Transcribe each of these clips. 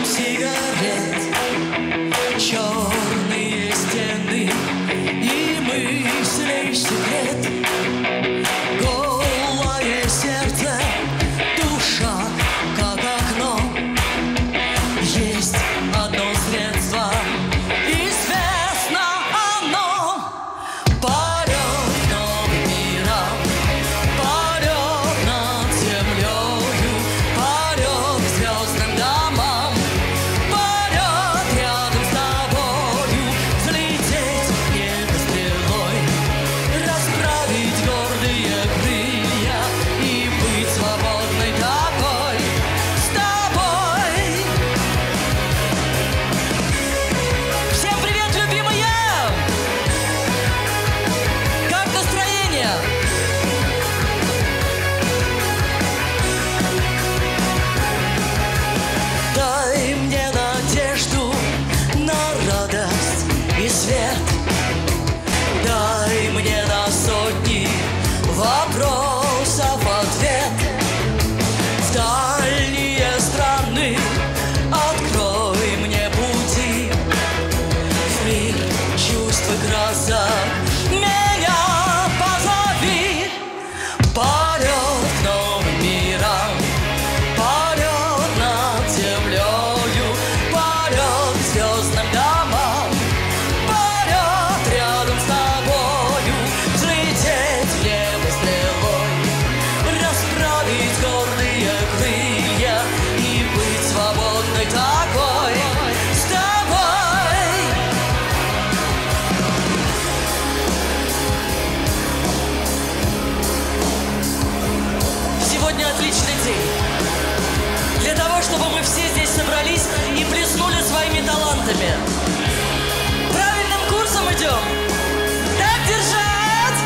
сигарет, черные стены и мыслей секрет, голое сердце, душа как окно. Есть одно средство, известно оно: полет новым миром, полет над землею, полет к звездным домам, полет рядом с тобою, взлететь в небо стрелой, расправить гордые крылья и быть свободной такой с тобой. Всем привет, любимые! Как настроение? Дай мне надежду на радость и свет, дай мне на сотни вопросов ответ. В дальние страны открой мне пути, в мир чувств и красок меня позови. Полет к новым мирам, полет над землею, полет к звездным домам, полет рядом с тобою, взлететь в небо стрелой, расправить гордые крылья и быть свободной такой с тобой. Сегодня отличный день для того, чтобы мы все здесь собрались и блеснули своими талантами. Правильным курсом идем. Так держать!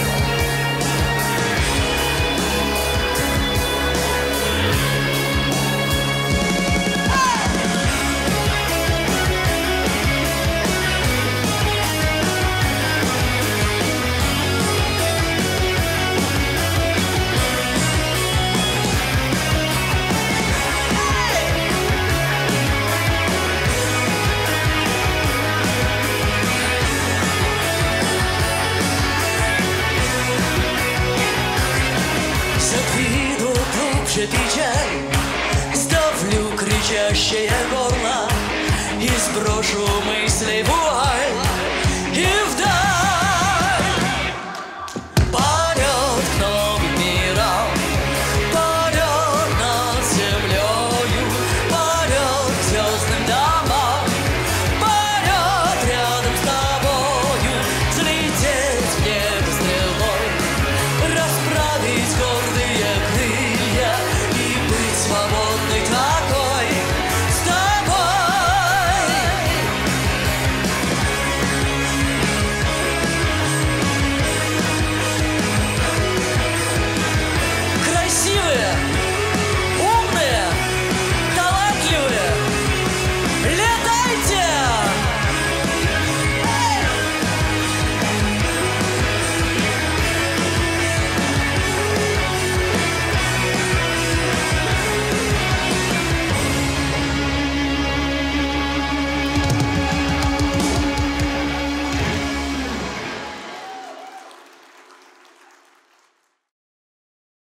Задвину глубже печаль, сдавлю кричащее горло и сброшу мысли вуаль, и